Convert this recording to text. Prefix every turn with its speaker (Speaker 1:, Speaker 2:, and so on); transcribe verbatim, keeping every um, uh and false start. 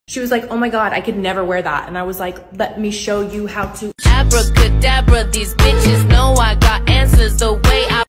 Speaker 1: She was like, oh my God, I could never wear that. And I was like, let me show you how to.
Speaker 2: Abra, cadabra, these bitches know I got answers. The way